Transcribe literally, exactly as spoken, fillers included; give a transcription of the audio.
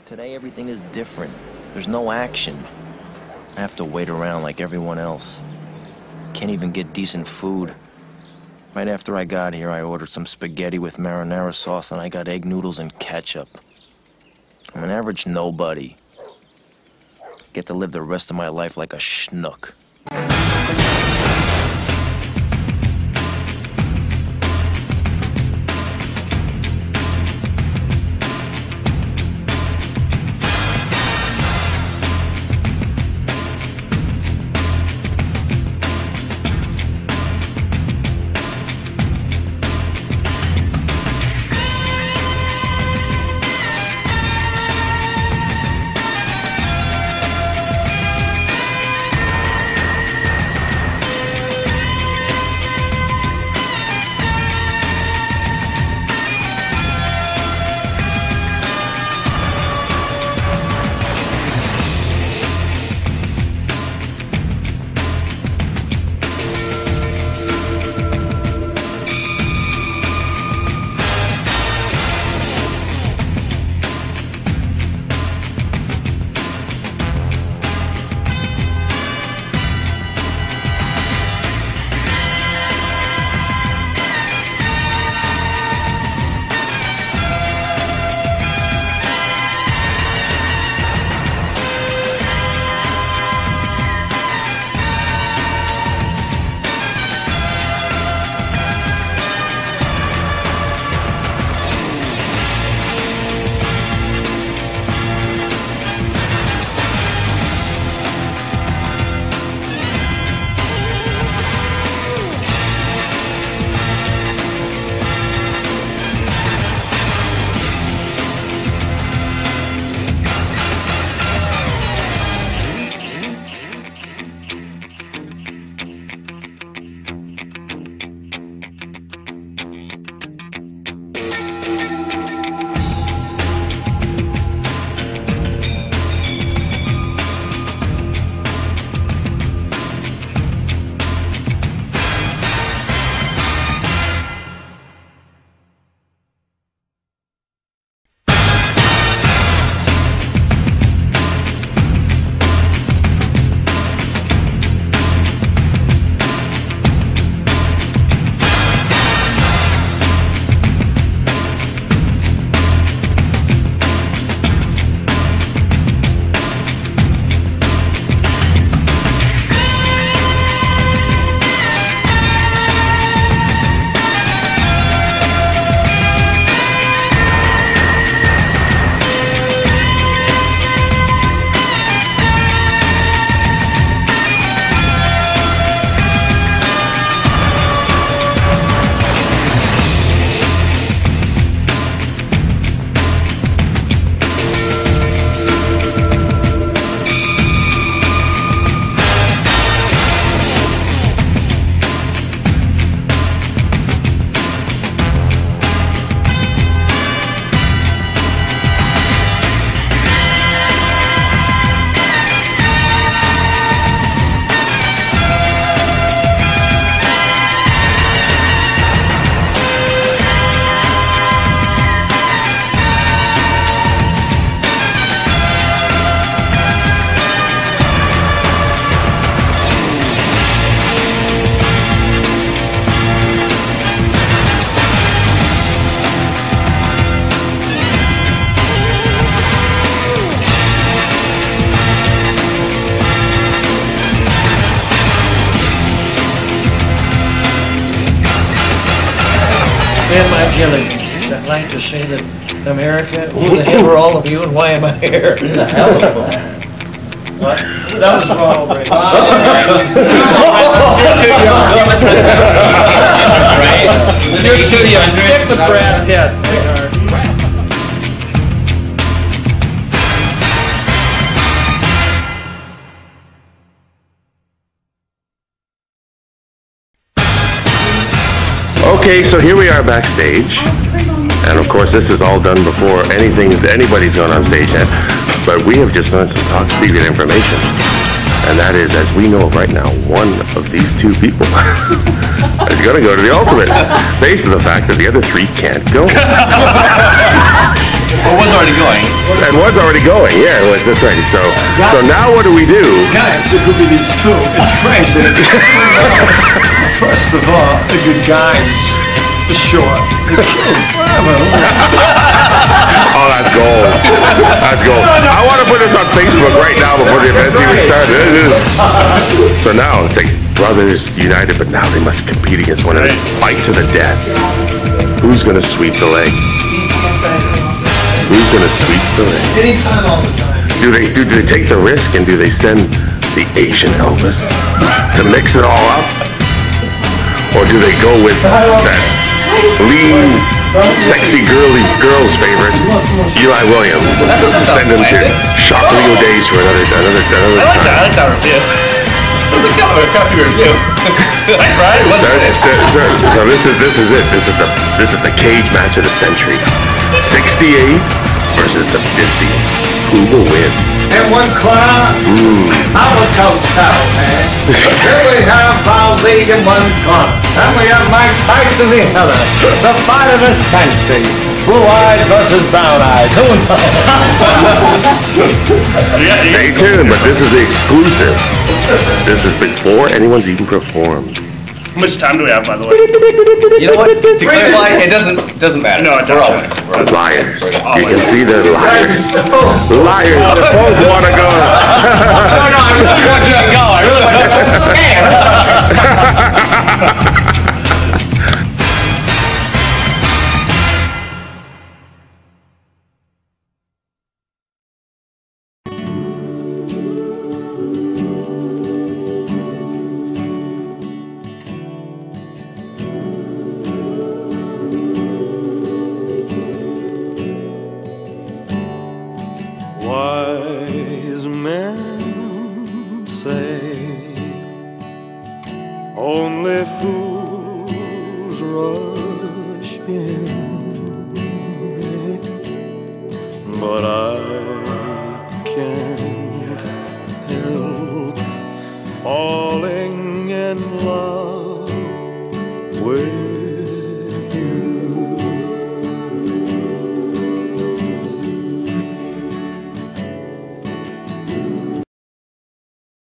Today everything is different. There's no action. I have to wait around like everyone else. Can't even get decent food. Right after I got here, I ordered some spaghetti with marinara sauce and I got egg noodles and ketchup. I'm an average nobody. Get to live the rest of my life like a schnook. In my village, I'd like to say that America, who the hell are all of you and why am I here? Who the hell is that? What? That was wrong, right? You're too young. Stick with Brad Pitt. Okay, so here we are backstage, and of course this is all done before anything anybody's gone on stage yet, but we have just done some top secret information, and that is, as we know right now, one of these two people is going to go to the ultimate, based on the fact that the other three can't go. Or was already going. And was already going, yeah, it was, that's right. So, so now what do we do? Guys, it could be these two. It's crazy. First of all, a good guy. Short. Oh, that's gold. That's gold. I want to put this on Facebook right now before the event even started. So now, it's like brothers united, but now they must compete against one another. Fight to the death. Who's going to sweep the leg? Who's going to sweep the leg? Anytime, all the time. Do they, do they take the risk and do they send the Asian Elvis to mix it all up? Or do they go with that lean, sexy, girly girl's favorite, Eli Williams, send him to Shock Leo Days for another, another, another I like that. I time? like that review. It's a cover, a copy review. Right, right? What's So, it? so, so, so this is this is it. This is the this is the cage match of the century. sixty-eight versus the fifty. Who will win? And one claw, Mm. I'm a coach cow, man. Here we have Paul League in one corner. And we have Mike Tyson the other. The fight of the century. Blue eyes versus brown eyes. Who knows? Yeah, you Stay tuned, but this is the exclusive. This is before anyone's even performed. How much time do we have, by the way? You know what? To clarify, it doesn't doesn't matter. No, it We're all doesn't. winning. We're all Liars. You can see the liars. Liars. They both want to go. No, no, I really want you to go. I really want you to go. Wise men say only fools rush in, but I can't